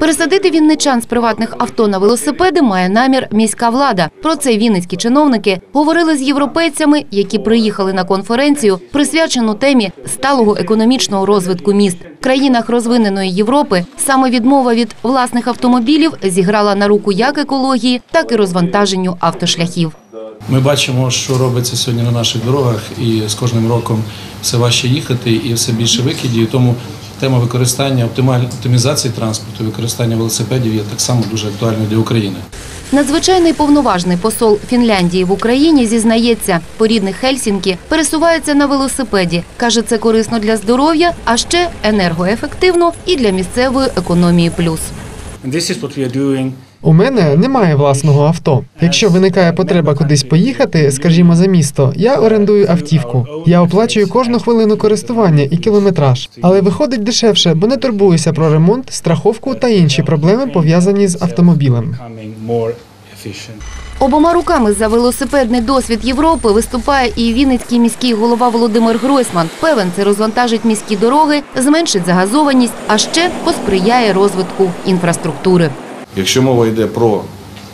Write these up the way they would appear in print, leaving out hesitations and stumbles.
Пересадити вінничан з приватних авто на велосипеди має намір міська влада. Про це вінницькі чиновники говорили з європейцями, які приїхали на конференцію, присвячену темі сталого економічного розвитку міст. В країнах розвиненої Європи саме відмова від власних автомобілів зіграла на руку як екології, так і розвантаженню автошляхів. Ми бачимо, що робиться сьогодні на наших дорогах, і з кожним роком все важче їхати і все більше викидів. Тому тема використання, оптимізації транспорту, використання велосипедів є так само дуже актуальною для України. Надзвичайний повноважний посол Фінляндії в Україні зізнається, по рідних Хельсінкі пересувається на велосипеді. Каже, це корисно для здоров'я, а ще енергоефективно і для місцевої економії плюс. У мене немає власного авто. Якщо виникає потреба кудись поїхати, скажімо, за місто, я орендую автівку. Я оплачую кожну хвилину користування і кілометраж. Але виходить дешевше, бо не турбуюся про ремонт, страховку та інші проблеми, пов'язані з автомобілем. Обома руками за велосипедний досвід Європи виступає і вінницький міський голова Володимир Гройсман. Певен, це розвантажить міські дороги, зменшить загазованість, а ще посприяє розвитку інфраструктури. Якщо мова йде про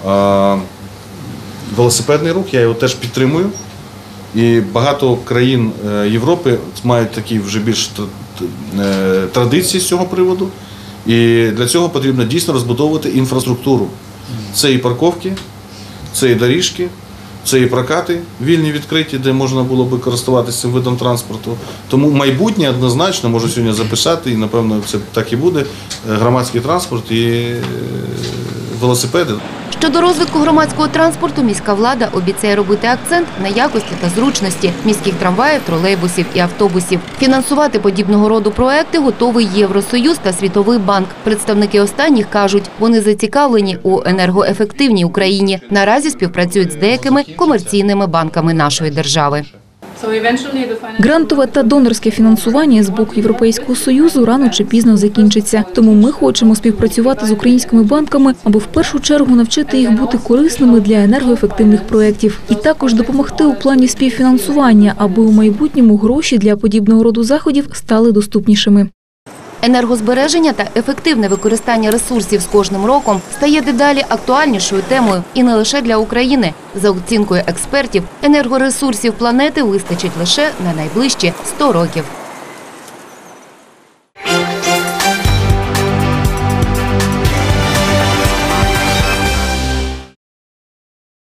велосипедний рух, я його теж підтримую. І багато країн Європи мають такі вже більш традиції з цього приводу. І для цього потрібно дійсно розбудовувати інфраструктуру. Це і парковки, це і доріжки, це і прокати вільні, відкриті, де можна було би користуватися цим видом транспорту. Тому майбутнє однозначно, можу сьогодні записати, і напевно це так і буде, громадський транспорт і велосипеди. Щодо розвитку громадського транспорту, міська влада обіцяє робити акцент на якості та зручності міських трамваїв, тролейбусів і автобусів. Фінансувати подібного роду проекти готовий Євросоюз та Світовий банк. Представники останніх кажуть, вони зацікавлені у енергоефективній Україні. Наразі співпрацюють з деякими комерційними банками нашої держави. Грантове та донорське фінансування з боку Європейського Союзу рано чи пізно закінчиться. Тому ми хочемо співпрацювати з українськими банками, аби в першу чергу навчити їх бути корисними для енергоефективних проєктів. І також допомогти у плані співфінансування, аби у майбутньому гроші для подібного роду заходів стали доступнішими. Енергозбереження та ефективне використання ресурсів з кожним роком стає дедалі актуальнішою темою і не лише для України. За оцінкою експертів, енергоресурсів планети вистачить лише на найближчі 100 років.